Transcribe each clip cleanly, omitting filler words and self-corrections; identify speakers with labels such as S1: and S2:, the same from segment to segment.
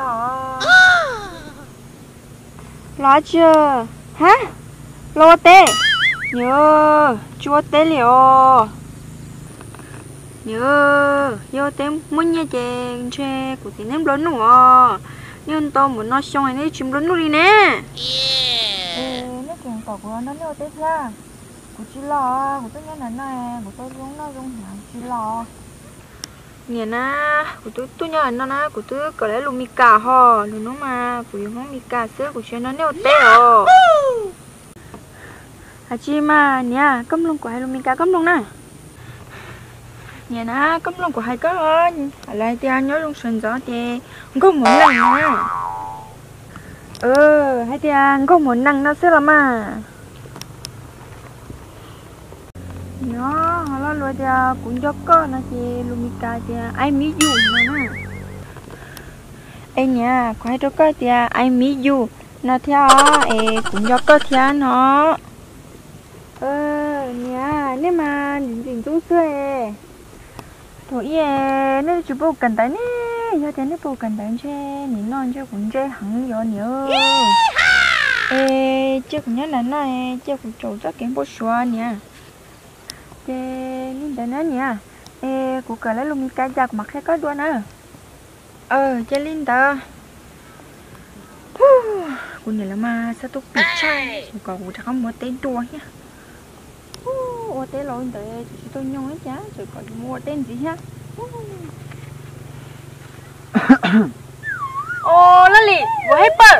S1: lo chưa hả lo tê nhớ chua tê liệu nhớ vô tem muốn nha chèn che của tiền em lớn nữa nhưng tôi muốn nói xong này chim lớn luôn đi nè nó chuyện tàu của nó vô tết ra của chị lo của tôi nghe là này của tôi giống hàng chị lo nè na của tôi nhớ nó na của tôi có lẽ luôn mica ho luôn nó mà của nó mica sữa của chị nó nêu tết rồi à chị mà nè cấm luôn của hai luôn mica cấm luôn nè nhà nó cấm lòng của hai có ơi lại tia nhớ luôn sườn gió thì không muốn năng nha hai tia không muốn năng nó sẽ làm mà nó họ lo tia cũng cho có nó chỉ lumika tia ai mỹ du nữa nè em nhà có hai cho có tia ai mỹ du nó theo cũng cho có theo nó nhà nếu mà nhìn chú xưa thôi nếu chú bố cần tới nè giờ thì nếu bố cần tới che nhìn non cho cũng che hẳn giờ nữa chứ cũng nhớ là nó chứ cũng trâu rất kén bố xóa nè che nhìn tới nó nè cũng cần lấy luôn cái giặc mặt hay có đua nữa che linh tờ cũng này là mà sao tôi bị chai còn cũng chẳng có một tên đua nhá ô té lỗi tới tôi nhung hết chá rồi còn mua tên gì ha ô lá lì vừa hết bờ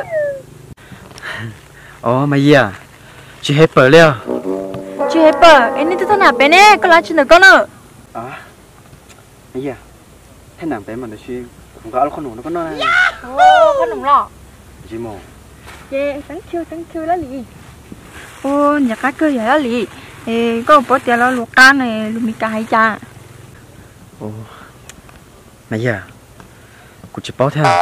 S2: mày gì à chị hết bờ liền
S1: chị hết bờ em đi tới nào bé nè có lá chuyện được con nữa
S2: mày gì à thế nào bé mà nó xuyên không có con nổ nó có nói
S1: con nổ lọ
S2: chị mồ
S1: sáng chưa lá lì nhà cá cơ vậy lá lì có bố tiền lo luộc cá này luộc mì cá hay cha
S2: mày giờ cô chỉ bao theo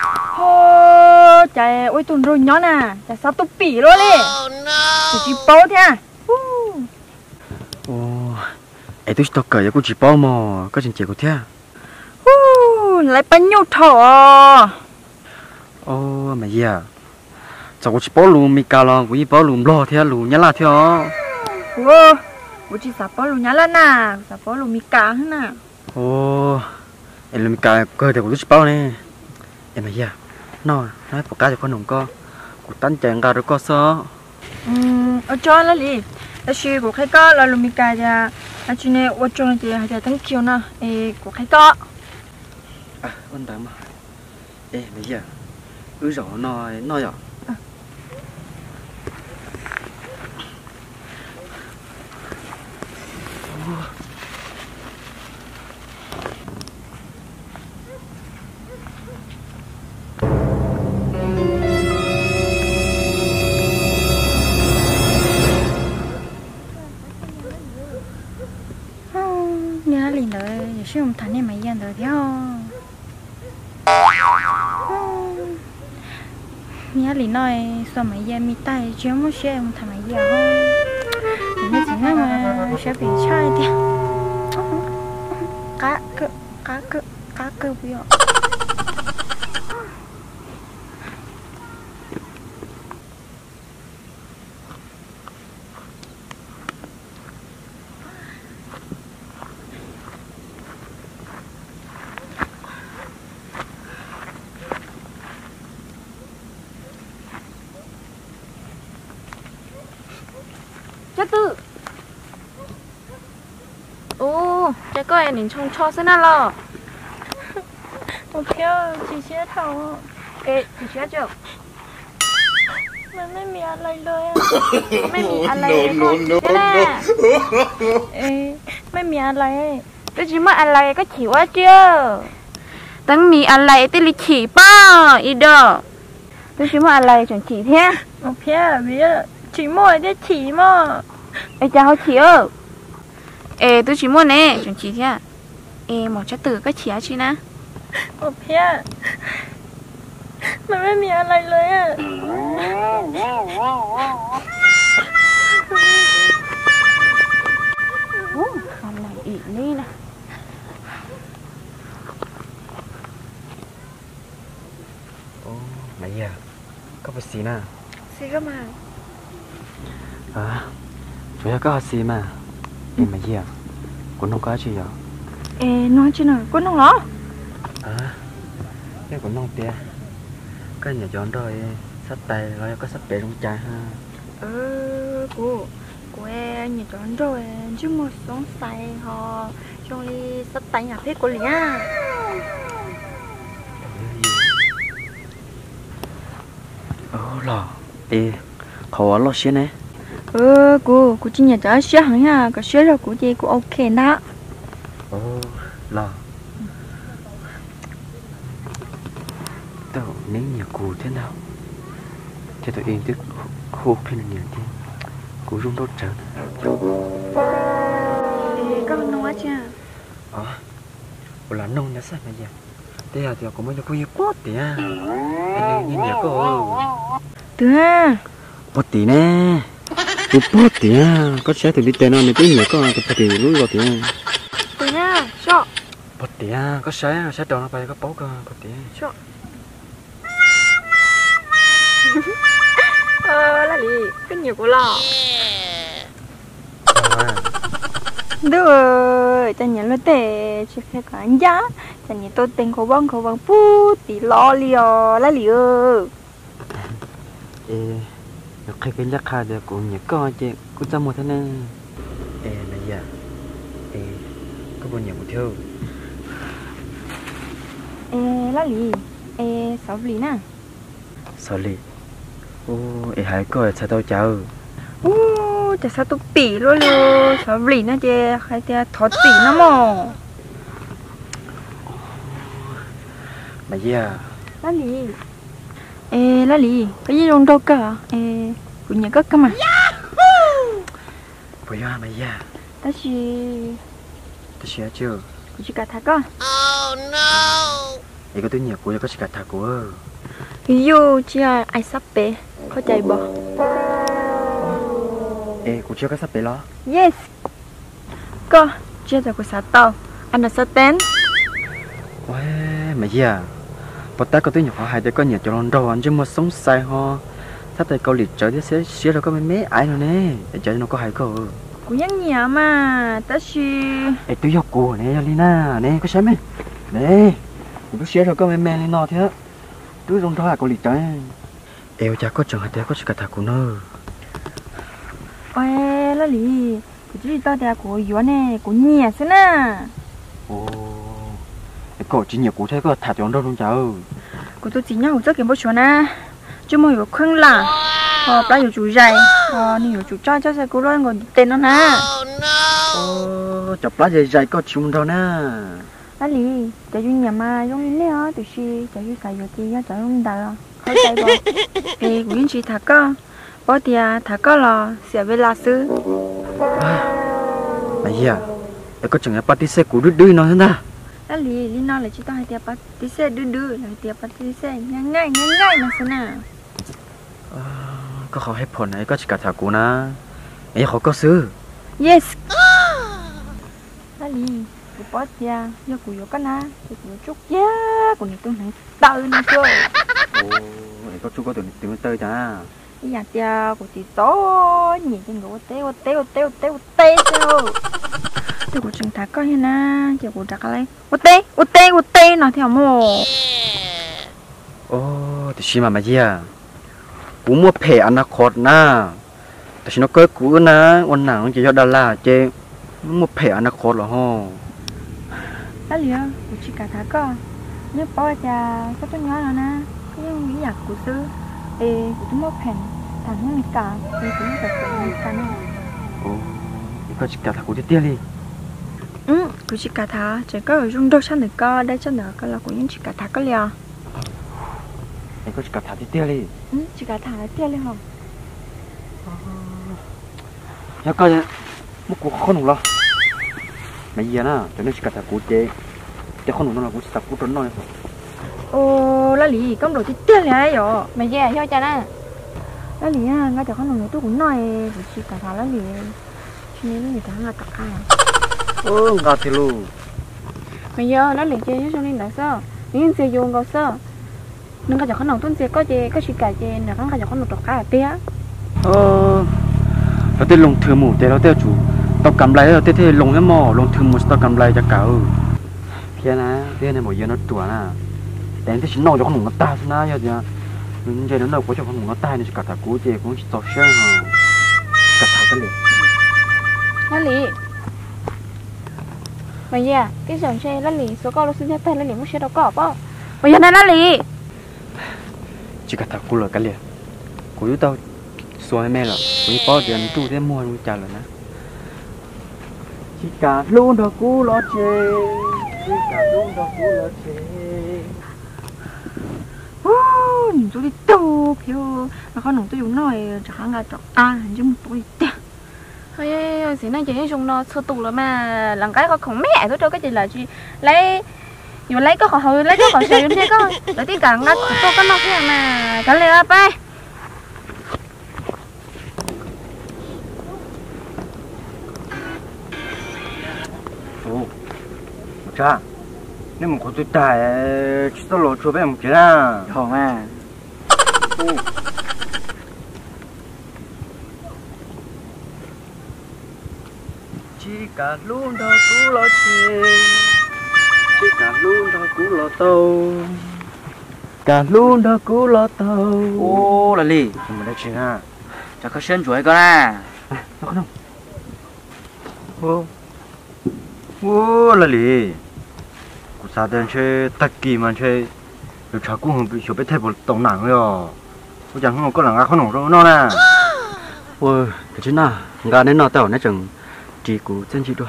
S1: chạy ôi tuần rồi nhó nè chạy sao tụt pỉ luôn đi cô chỉ bao theo
S2: tôi chỉ tao cởi cô chỉ bao mà có chuyện chị cô theo
S1: lại bao nhiêu thọ
S2: mày giờ sao cô chỉ bao luôn mì cá lo cô chỉ bao luôn lo theo luôn nhá là theo
S1: bố chỉ sắp bao lù nhá lên nè sắp bao lù mì cá hơn nè
S2: em làm cá cơ thì cũng rất bao nè em mày à nói bỏ cá cho con nồng co cuộc tán chèn cá rồi co sao
S1: ở cho nó đi là suy của khách có là lù mì cá ra anh chị này ở cho thì hay là tăng chiều nè của khách có
S2: con tao mà mày à cứ rõ nói rồi
S1: nhớ liền rồi chứ không thành em mày dân rồi theo nhớ liền nói sao mày dân mi tay chứ không sẽ không thành mày dân không nhớ chỉ nói mà sẽ bị sai đi cá cơ bây giờ tư cái coi em nhìn trông cho thế nào lo ok chị sẽ thầu chị sẽ chưaไม่มีอะไรเลยไม่มีอะไรไม่มีอะไรก็chỉ mấtอะไรก็chỉว่าchưaตั้งมีอะไรที่ลิchỉป้าอีเด้อก็chỉ mấtอะไรchẳng chỉ thế ok biết chỉ mua để chỉ mà chào họ chỉ tôi chỉ mua nè chẳng chỉ thế một trái từ cái chỉ chị nè ok màไม่มีอะไรเลยอะไรอีกนี่นะ
S2: ô mày à có phải xí nè
S1: xí cơ mà
S2: chủ yếu có xí mà em mày à cũng không có gì à
S1: nói chứ nào có nông ngó
S2: cái cũng nông tia cái nhà chọn rồi sắp tay rồi có sắp bể trong trà ha
S1: cô em nhà chọn rồi chứ một sống say họ trong đi sắp tay nhà phết của lì á
S2: lò khó lo xí nè
S1: cô chỉ nhà chọn xí hẳn nha cái xí rồi của chị cô ok đó
S2: lò tao nếu nhà cô thế nào thì tụi em tức khô pin nhiều thì cô rung đốt trở
S1: con nông á chứ
S2: là nông nhà sao bây giờ thế là thì cũng mới cho cô yêu bớt thì anh như nhà cô
S1: từ
S2: bớt tí nè cô bớt tí có sẽ từ đi tên nó này tí nhà có từ thì lúi rồi thì
S1: từ cho
S2: bớt tí có sẽ đầu nó bay có bố cơ bớt tí
S1: cho là gì cái nhiều của lò được cho nhà nó tệ chỉ phải có anh giá cho nhà tôi tên khẩu bằng phú tí lo liò là liò
S2: nó khi cái nhắc khai được cũng nhiều con chứ cũng cho một thế này này giờ có bao nhiêu một thiếu
S1: là gì sáu lì nè
S2: sáu lì hai coi sao tao chào
S1: chả sao tụi tỷ luôn luôn sáu lì nó chứ hay thì thọ tỷ nó mò
S2: mà giờ
S1: là lì cái gì trong đâu cả của nhà cất cơ mà
S2: bây giờ mà giờ
S1: ta chỉ
S2: chưa
S1: của chị cả thà cơ
S2: oh no có tiếng nhạc của có chị cả thà của
S1: ví dụ chị ai sắp bé có chạy bỏ
S2: của chưa có sắp bé lo
S1: yes cơ chị là của xã tàu anh là xã tên
S2: mà giờ bắt ta có tiếng nhạc họ hay để có nhạc cho nó đâu anh chứ mà sống sai ho sắp tới câu liệt trở thì sẽ xía đâu có mấy ai rồi nè để cho nó có hay cơ
S1: của những nhà mà ta chỉ
S2: tôi học của nè Lina nè có xem không nè tôi xía đâu có mấy lên nó thế tôi trong đó là câu liệt trở cha có chừng hay thế có sự cả của nó
S1: là gì của chị tao đã của yếu nè của nhà xí nè
S2: cậu chỉ nhiều cụ thế có thả cho đâu không cháu
S1: của tôi chỉ nhau rất kiếm bố chuột nè chứ mà hiểu không là bao nhiêu chủ dày nhiều chủ cho sẽ cố lên còn tên nó nè
S2: chọc lá dày có chịu đâu nè
S1: là gì để cho nhà mà giống như thế á từ khi để cho xài rồi thì cho không đào không chạy bỏ thì của những chị thả cơ bỏ thì thả cơ là sẽ về là sư
S2: mà giờ có chừng là party xe của đứa nó thế nào
S1: là gì Lina là chỉ tao hay tiệp party xe đưa là tiệp party xe nhanh là sao nè
S2: có khó hết phần này có chỉ cả thả của nó ấy khó có sư
S1: yes là gì của bỏ thì do của yếu cái na thì của chút giá của này tôi này tao nữa cơ
S2: có chú có từng tơi ta
S1: bây giờ thì của chị to nhìn trên gỗ té sao tôi của chúng ta có như na chị của đặt lại ô tê nó theo mồ
S2: thì xí mà gì cũng mua phe ăn nó khọt na thì nó có cũ na con nào chỉ cho đà la chứ mua phe ăn nó khọt là ho
S1: đó liền của chị cả thà có nếu bỏ ra có tôi nhớ rồi na cái nghĩ giặc của sư của chúng mua phe thằng nó mình cả thì chúng nó phải mình cả này
S2: có chỉ cả thà của tiết đi
S1: của chị cả thà chỉ có ở trong đâu sang được co đây cho nữa có là của những chị cả thà có liền
S2: có chỉ cả thà tiết đi
S1: chị cả thà tiết lên không
S2: nhớ coi một cuộc không đủ lo mày giờ na cho nên chỉ cả thà của chế chứ không đủ nó là của sập của trốn nói
S1: là lý công đồ thì tiết này rồi mày về theo cha na là lý ngay từ không đủ tôi cũng nói của chị cả thà là lý cho nên người ta là tất cả
S2: ngọt thì luôn
S1: mày giờ nó liền chơi cho nên đã sao nhưng sử dụng có sao nâng cái giỏ khăn nồng tuân xe có gì có chỉ cả gì nè cái giỏ khăn nồng trọc cá ở tia
S2: nó tên lồng thừa mù tên nó tên chủ tao cầm lại nó tên lồng cái mỏ lồng thừa mù tao cầm lại cho cả kia nè kia này mỗi giờ nó tuổi nè đến thì chỉ nấu cho con nồng nó ta na giờ thì nhưng giờ nó đâu có cho con nồng nó ta nên cả thằng cú chị cũng chỉ tao xem hả cả thằng cái liền
S1: lá lì bây giờ cái giỏ xe lá lì số con nó xin tay lá lì muốn xe đâu có bao bây giờ này lá lì
S2: chỉ cả thằng cú là cái liền cú giúp tao xóa mẹ là cú bao giờ nó tu thế mua nó trả rồi nè chỉ cả luôn đó cú lo chê chỉ cả luôn đó cú lo chê
S1: nhìn tôi đi đâu kêu mà con nồng tôi dùng nói chẳng ngại chọn chứ một tôi đi thôi xí này chỉ dùng nó sơ tụ rồi mà lần cái có không mẹ tôi cho cái gì là chị lấy dù lấy có hồi lấy cái còn xe thế có để tí cả ngắt tôi có nó kia mà cái lừa bay
S2: cha nếu mà có tôi tài chỉ tao lo cho bé một cái à không à chỉ cả luôn đó cú lo chê chỉ cả luôn đó cú lo tàu cả luôn đó cú lo tàu
S3: ô là gì
S2: mình đã chuyện à
S3: chắc có xem chuối con à
S2: nó không ô ô là gì cú sao đến chơi tất kỳ mà chơi rồi cháu cũng không bị chụp bị thay bộ tổng nặng rồi cú chẳng không có là ngã không nổi đâu nó nè ôi cái chuyện nào ngã đến nó tao nó chẳng chỉ cú chân chỉ đua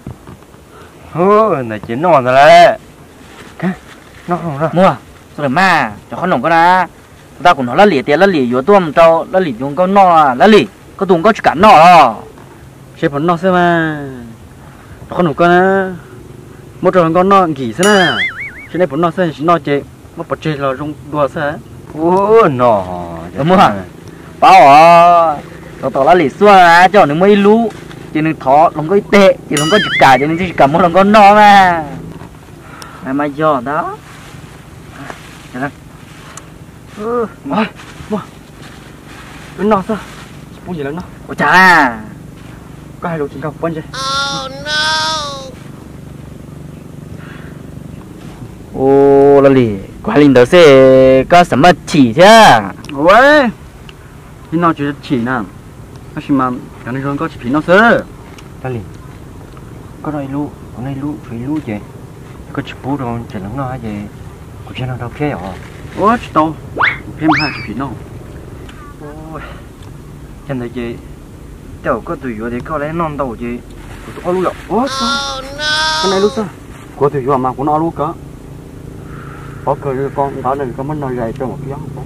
S2: này chỉ nó rồi đấy cái nó không ra
S3: mua rồi mà cho con nồng con à ta cũng nói là lì tiền là lì vô tuồng trâu là lì dùng con nọ là lì có tuồng có chỉ cả nọ đó
S2: chế phần nọ xem mà con nồng con á một rồi con nọ nghỉ xem nè trên đây phần nọ xem chỉ nọ chế một bật chế là rung đua xem ô nọ
S3: mua bảo à tao là lì xua à cho nó mới lú chỉ nên thọ lòng có tệ chỉ lòng có chỉ cả cho nên chỉ cả một lòng con nọ mà giờ đó
S2: rồi mua bên nọ sao mua gì lên nó
S3: ôi chà
S2: có hai đồ chính không quên chưa
S3: ô là lì quả linh đó sẽ có什么chỉ thế
S2: ôi bên nọ chỉ nè nó chỉ mà cái này rồi có chỉ nó sơ ta liền có đây lú phải lú chứ có chỉ bù rồi chỉ là nó gì có chuyện nào đâu kia à ôi chỉ tao thêm hai chỉ nó ôi chân này chị tao có tùy vào để có lẽ non đầu chị có lú rồi ôi sao cái này lú sao có tùy vào mà cũng nó lú cả có cười con đó này có mất nói dài cho một cái không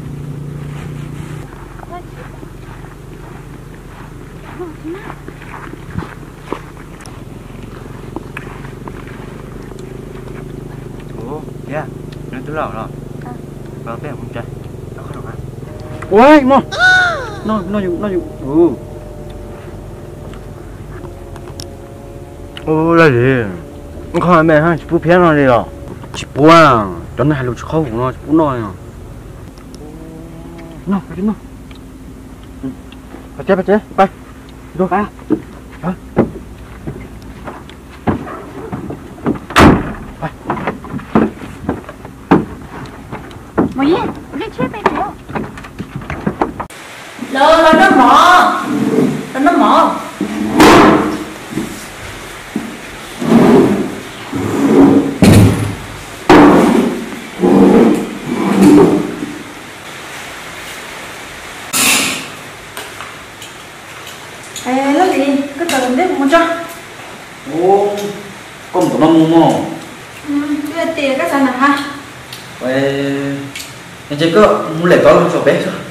S2: yeah, nó tôi lẩu rồi, vào bé không chơi, nó không được à? Ôi, mua, nó dùng, ô là gì? Không phải mẹ ha, chỉ bút phèn nó đi rồi, chỉ bút à, cho nên hai lục khâu của nó, chỉ bút nói à, nó, cái nó, bắt chế, bay, rồi, hả?
S1: mà gì lấy chết bay nữa
S4: là nó mỏ
S1: nó gì cái tờ đấy một cho
S3: ô con của nó mua
S1: cái tiền cái sao nào ha
S3: vậy anh chỉ có muốn lấy có cho bé thôi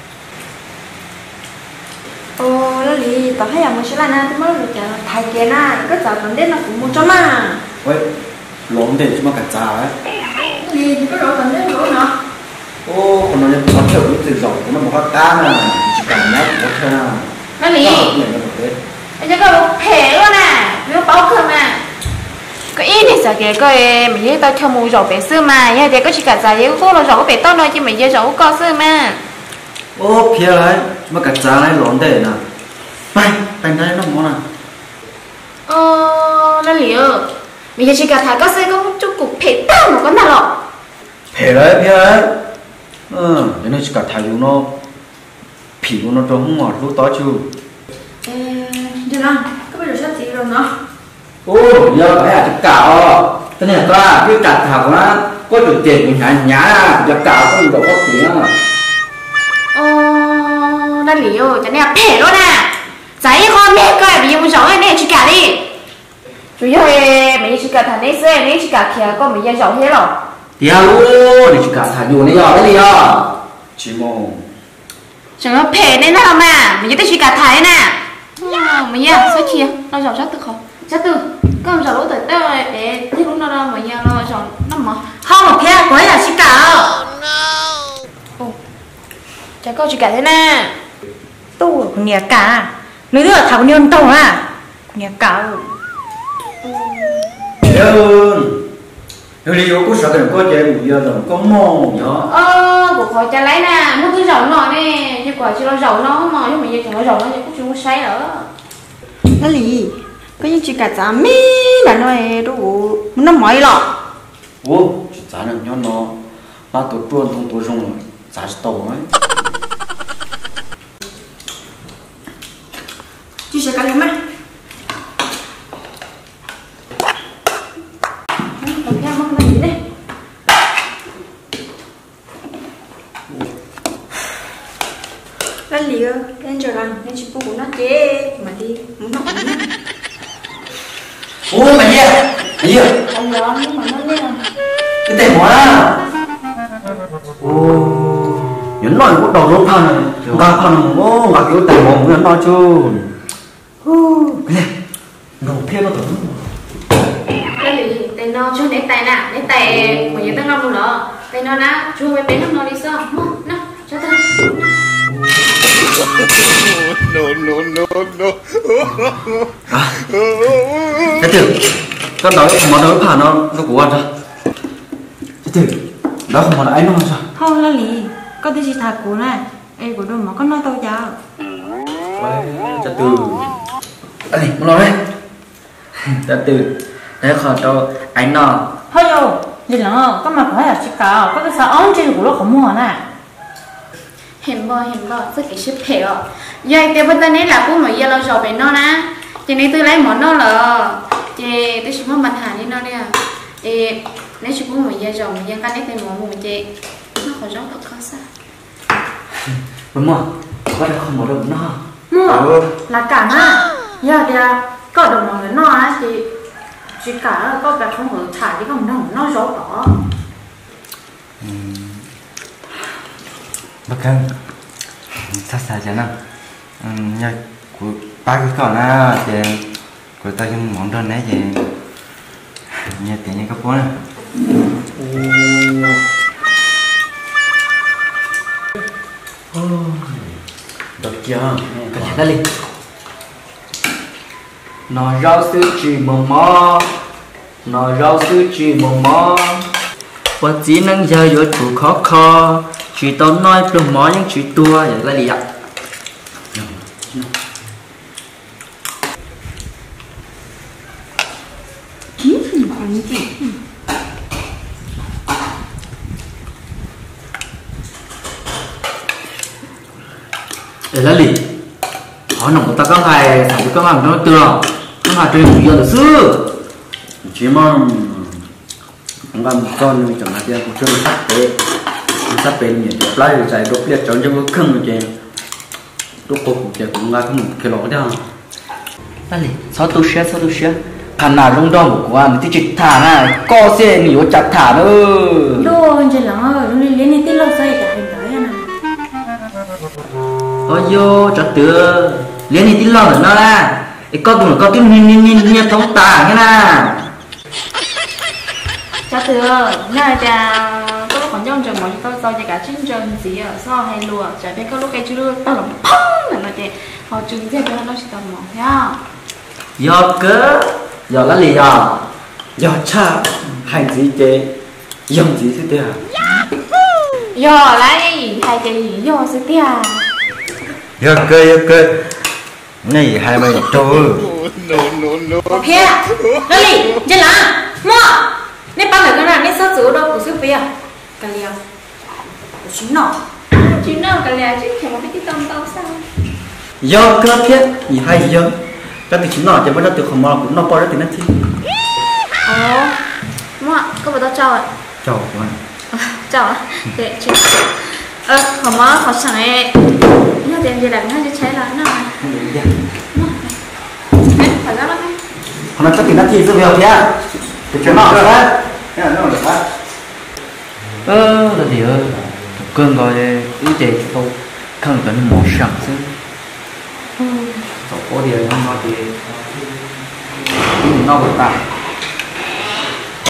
S1: nó gì tao thấy một số lần á tao mới được trả thay kia na cái tờ tờ đấy nó cũng một cho mà
S3: vậy lộn để cho mà cả già ấy
S1: gì thì cái đồ tờ đấy nữa nè
S3: ô còn nó nhận nó kiểu như từ dầu nó một phát tan à chỉ cả nát một thôi nào
S1: nó gì anh chỉ có một thẻ luôn nè nếu bao cơm nè cái ý này sao cái mình nhớ tao cho mua rau bé xưa mà nhớ thì có chỉ cả giá cô là rau bé tao nói chứ mình nhớ rau có xưa mà
S2: ô phía lại mà cả giá này lộn thế nè mày tay này nó món à
S1: nó liệu mình nhớ chỉ cả thà có xưa có chút cục phê tao mà có nào lọ
S2: phê lại cho nên chỉ cả thà dùng nó phỉ của nó cho không ngọt lúc đó chưa
S1: được rồi có bây giờ sắp gì rồi nó
S2: ô giờ phải là cạo thế này là cái cặt thảo á có được tiền mình nhả nhả giờ cạo có được có tiền
S1: nó liệu cho nên là phê luôn à giải con mẹ coi vì muốn giỏi này chỉ cả đi chủ yếu mình chỉ cả thằng này xưa này chỉ cả kia con mình giỏi hết rồi
S2: thì luôn để chỉ cả thằng dù này giờ đấy đi à chỉ mong
S1: chẳng có phê nên nào mà mình chỉ cả thái nè mình nhớ sao chia nó giỏi chắc từ không chắc từ con giỏi lỗ tới tao để thích lúc nào mình nhớ nó giỏi nó mà không phê quấy là chỉ cả chả có chỉ cả thế nè
S4: tu nhà cả nếu được thảo nhân tàu à nhà cả
S2: đi vô có sợ cái có chơi một giờ rồi có mòn nhỏ
S1: của khỏi cha lấy nè nó cứ rầu nọ nè chứ quả chỉ nó rầu nó mà nhưng mà giờ chẳng nó rầu nó cũng chưa có say nữa
S4: nó lì có những chuyện cả giá mí mà nói đủ nó mỏi lọ
S2: ô giá này nhỏ nó tổ tuôn không tổ rong rồi giá tàu ấy
S4: chú sẽ cắt má nó lìa lên chờ rằng nên chị phụ nó chế mà đi muốn nó cũng
S2: ô mày gì
S1: anh đó nhưng mà nó lên
S2: cái tên hóa ô nhấn nói có đầu lông thằng này gà thằng ô gà kiểu tên mồm nhấn nói chứ cái này ngầu phía nó tưởng
S1: cái gì tay nó cho để tay nè để tay của những tăng long luôn đó tay nó nè chú với bé nó đi sao nó cho ta
S5: no.
S2: cái từ con nói món đó phản nó của ăn sao cái từ đó không món ấy nó sao
S4: không là lì có thứ gì thật của này em của đôi mà con nói tao chào
S2: cái từ đây món nói cái từ đấy còn cho anh nó
S4: thôi rồi gì là có mà phải là chỉ cả có cái sao ống trên của nó không mua nè
S1: hèn bò rất cái ship hẻo vậy thì bây giờ này là cũng mới giờเราgiàu về nó nè cho nên tôi lấy món nó là chị tôi chỉ muốn mặt hàng đi nó đi à thì nếu chỉ cũng mới giờ giàu mình giờ cái này thì món mình chị nó khỏi giống thật khó sao
S2: đúng không có được không có được nó
S4: mua là cả mà giờ thì có được món nó á thì chỉ cả có vẻ không có thải chứ không nó rõ đó
S3: bác ơi sao chứ nào nhà của ba cái con á thì của ta cái món đơn đấy thì nhà tiền như các bố này
S2: được chưa cái gì đây nó rau sư chỉ mò
S3: và chỉ năng giờ vô chủ khó chỉ tao nói từ món những chuyện tua vậy là gì ạ
S2: để là gì họ nằm ta có ngày phải có làm nó tường nó là truyền nhiều là xưa chỉ mong làm con chẳng hạn như một chương sắp bên nhiều chỗ lại rồi chạy đột liệt chọn cho cái khung rồi đốt cột cũng là không cái lỗ đó
S3: là gì sao tôi share thằng nào trong đó một quan thì chỉ thả này co xe nhiều chặt thả nữa
S4: luôn chỉ là nó đi lên đi lâu say cả hình tới này
S3: ôi yo chặt tựa liên đi lâu nữa là cái con cái nhìn thống tả cái nào
S1: cho thừa nhà cha có lúc còn trong trường mọi người sau cả chương trình gì ở sau hay lùa chả biết có lúc cái chưa tao làm phăng là nó chị họ chừng thế cho nó chỉ tao mỏ nha
S3: giờ cơ giờ là gì giờ
S2: giờ cha hành gì chế dùng gì thế à
S4: giờ lại hai cái gì giờ sẽ tia
S2: giờ cơ này hai mươi trôi
S4: ok đó đi chơi lá mua nên bao giờ cái nào nên sao chịu đâu của sư phi à cái liều của chín nọ cái liều chứ chẳng có cái tông tông sao
S2: giờ cơ thiết gì hay giờ cái từ chín nọ chỉ mới là từ không mò cũng nó bao đó từ nó thi
S4: mua có bao nhiêu rồi
S2: chào bạn
S4: chào để chị không mò họสั่งấy nhớ tiền gì làm hay chế là nó phải ra lắm
S2: hôm nay có tiền nó thi rất nhiều thế từ chín nọ rồi đấy cái này nó được đấy
S3: là gì ơi cơn gọi ý chế cho tôi không cần một sản chứ có điều nó nói thì nó bật ta